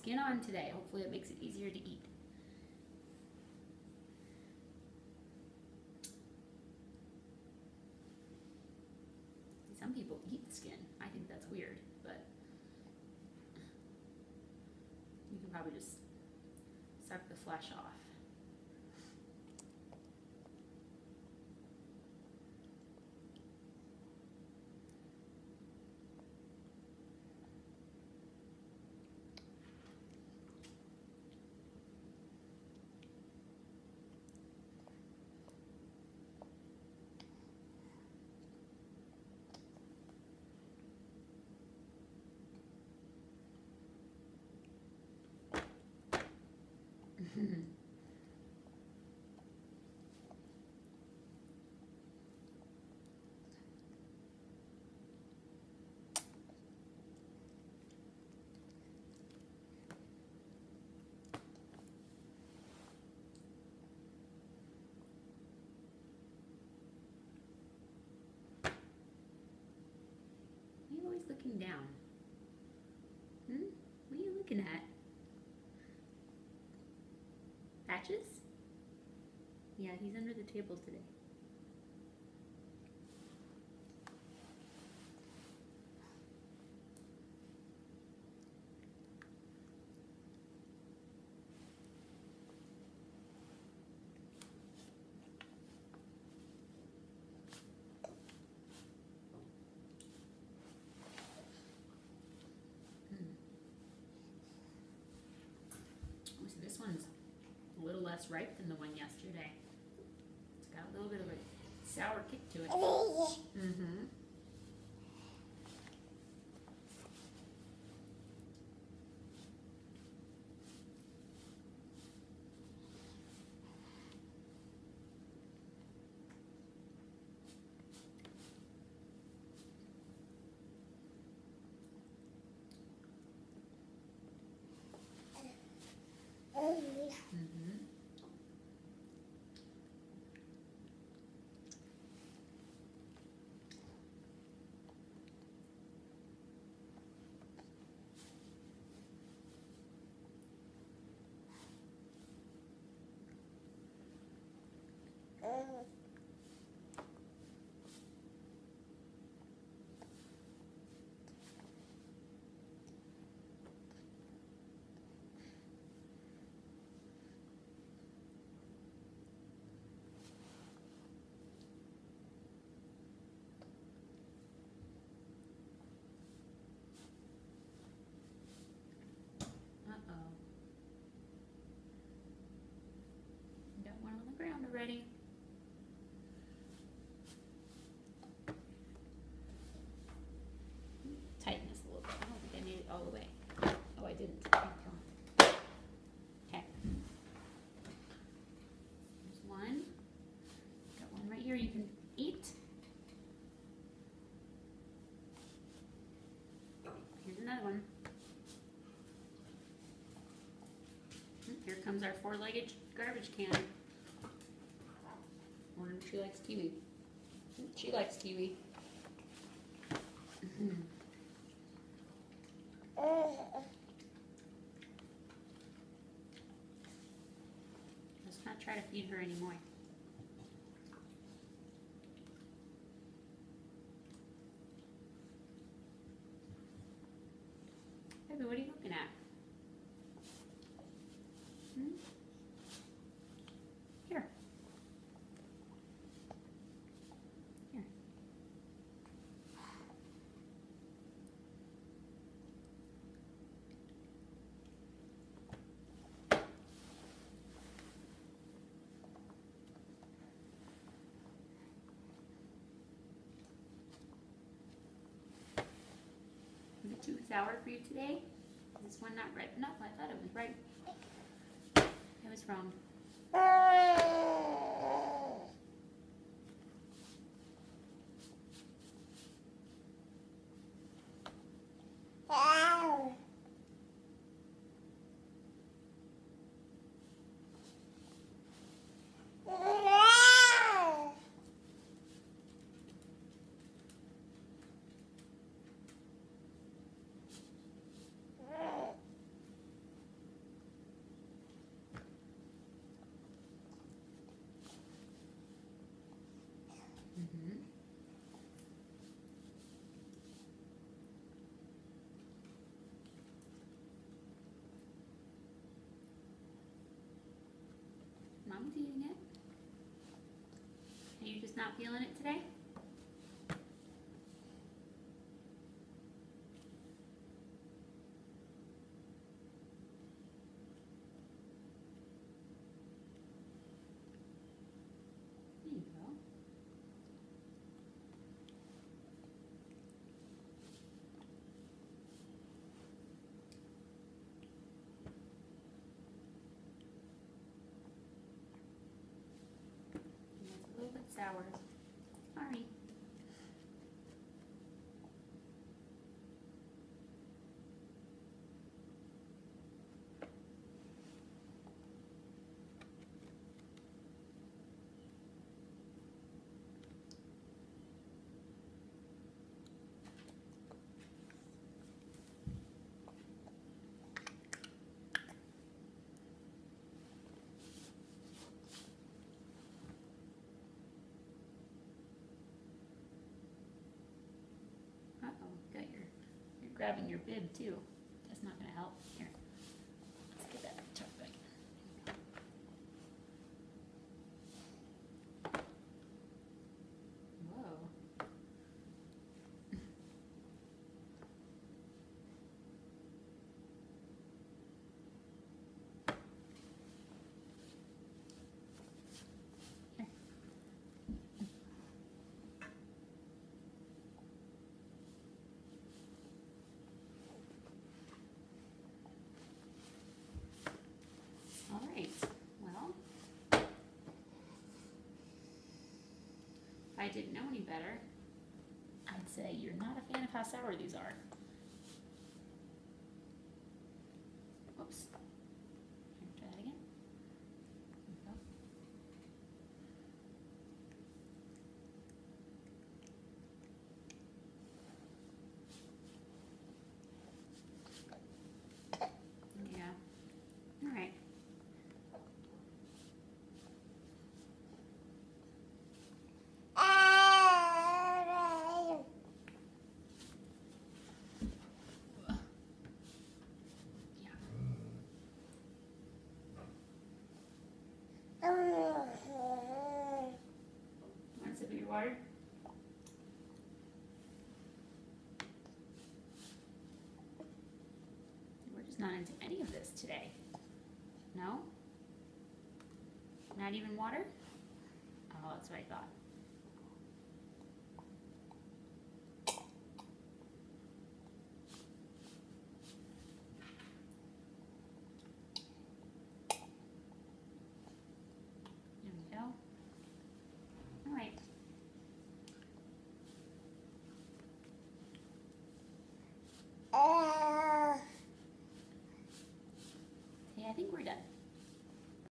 skin on today. Hopefully it makes it easier to eat. Some people eat the skin. I think that's weird, but you can probably just suck the flesh off. Why are you always looking down? What are you looking at? Patches? Yeah, he's under the table today. So this one's a little less ripe than the one yesterday. It's got a little bit of a sour kick to it. Mm-hmm. Got one on the ground already. Tighten this a little bit. I don't think I made it all the way. Oh, I didn't. Okay. There's one. Got one right here you can eat. Here's another one. Here comes our four-legged garbage can. Wonder if she likes kiwi. She likes kiwi. Let's not try to feed her anymore. Baby, what are you looking at? Here. Here. Is it too sour for you today? Is this one not ripe enough? I thought it was ripe. I was wrong. just not feeling it today? There you go. It's a little bit sour. Sorry. Uh-oh, you're grabbing your bib too. That's not gonna help. Here, let's get that tucked back in. Whoa. Here. All right, well, if I didn't know any better, I'd say you're not a fan of how sour these are. Whoops. Here, try that again. There we go. Yeah. All right. Want a sip of your water? We're just not into any of this today. No? Not even water? Oh, that's what I thought.